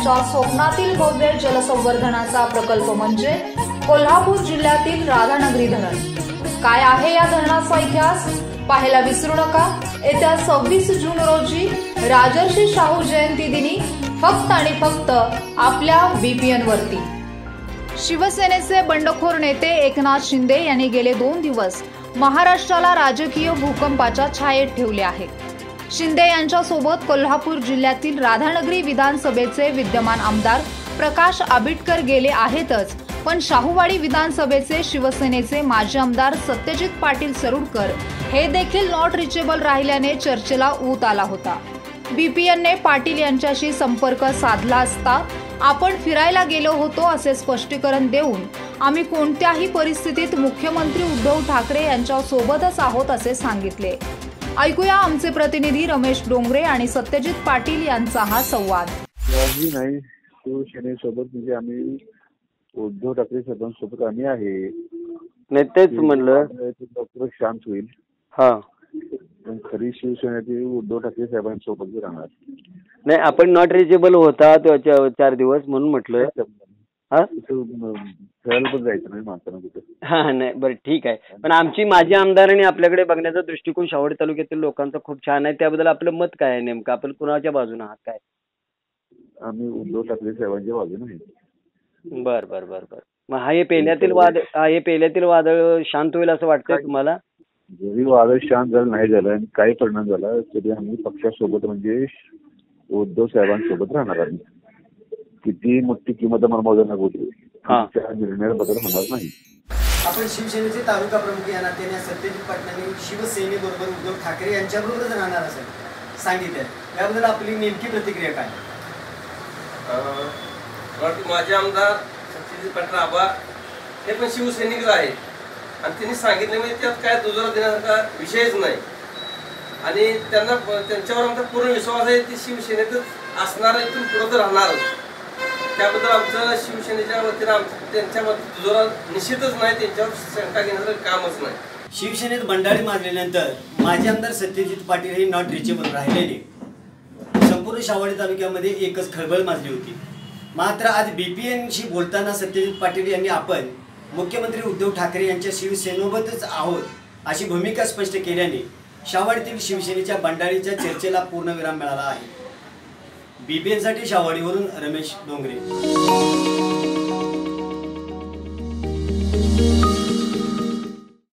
यांच्या स्वप्नातील भव्य जलसंवर्धनाचा प्रकल्प म्हणजे कोल्हापूर जिल्ह्यातील राधानगरी धरण। काय आहे या धरणाचा इतिहास पाहायला विसरू नका। येत्या 26 जून रोजी राजर्षी शाहू जयंती दिनी फक्त आणि फक्त आपल्या BPN वरती। शिवसेनेचे बंडखोर नेते एकनाथ शिंदे यांनी गेले 2 दिवस महाराष्ट्राला राजकीय भूकंपाच्या छायेत ठेवले आहे। शिंदे यांच्यासोबत कोल्हापूर जिल्ह्यातील राधानगरी विधानसभेचे विद्यमान आमदार प्रकाश आबिटकर गेले आहेतच, पण शाहूवाडी विधानसभेचे शिवसेनेचे माजी आमदार सत्यजित पाटील सरुडकर हे देखील नॉट रिचेबल राहिल्याने चर्चेला ऊत आला होता। BPNने पाटील यांच्याशी संपर्क साधला असता आपण फिरायला गेलो होतो असे स्पष्टीकरण देऊन आम्ही कोणत्याही परिस्थितीत मुख्यमंत्री उद्धव ठाकरे यांच्या सोबतच आहोत असे सांगितले। ऐकूया आमचे प्रतिनिधी रमेश डोंगरे आणि सत्यजित पाटील यांचा हा संवाद। नाही, शिवसेनेसोबत म्हणजे आम्ही उद्धव ठाकरे साहेबांसोबत आम्ही आहे। नाही तेच म्हणलं डॉक्टर शांत होईल। हा, पण खरी शिवसेना ती उद्धव ठाकरे साहेबांसोबत राहणार नाही। आपण नॉट रिचेबल होता 4 दिवस म्हणून म्हटलं फिरायला पण जायचं नाही माणसानं कुठे। हा नाही, बरं ठीक आहे। पण आमची माजी आमदारांनी आपल्याकडे बघण्याचा दृष्टिकोन शाहूवाडी तालुक्यातील लोकांचा खूप छान आहे। त्याबद्दल आपलं मत काय आहे नेमकं? आपण कुणाच्या बाजूने आहात काय? आम्ही उद्धव ठाकरे साहेबांच्या बाजूने आहे। बर बर बर बर। मग हे पेल्यातील वादळ शांत होईल असं वाटतंय तुम्हाला? जरी वादळ शांत झालं नाही झालं आणि काही परिणाम झाला तरी आम्ही पक्षासोबत म्हणजे उद्धव साहेबांसोबत राहणार आम्ही। किती मोठी किंमत मला मोजायला होती, त्या निर्णयाला बदल होणार नाही। आपण शिवसेनेचे तालुका प्रमुख या नात्याने सत्यजित पाटलांनी शिवसेनेबरोबर उद्धव ठाकरे यांच्याबरोबरच राहणार असं सांगितलं, याबद्दल आपली नेमकी प्रतिक्रिया काय? माझे आमदार सत्यजित पाटील आबा हे पण शिवसैनिकच आहे आणि त्यांनी सांगितले म्हणजे त्यात काय दुजोरा देण्यासारखा विषयच नाही आणि त्यांना त्यांच्यावर आमचा पूर्ण विश्वास आहे। ते शिवसेनेतच असणार, इथून पुढे तर राहणार। त्याबद्दल आमचं शिवसेनेच्या वतीनं त्यांच्यामध्ये दुजोरा निश्चितच नाही, त्यांच्यावर शंका घेण्याचं कामच नाही। शिवसेनेत बंडाळी मारल्यानंतर माजी आमदार सत्यजित पाटील हे नॉट रिचेबल राहिलेले संपूर्ण शाहूवाडी तालुक्यामध्ये एकच खळबळ माजली होती। मात्र आज BPNशी बोलताना सत्यजित पाटील यांनी आपण मुख्यमंत्री उद्धव ठाकरे यांच्या शिवसेनेसोबतच आहोत अशी भूमिका स्पष्ट केल्याने शाहूवाडीतील शिवसेनेच्या बंडाळीच्या चर्चेला पूर्णविराम मिळाला आहे। BPNसाठी शाहूवाडीवरून रमेश डोंगरे।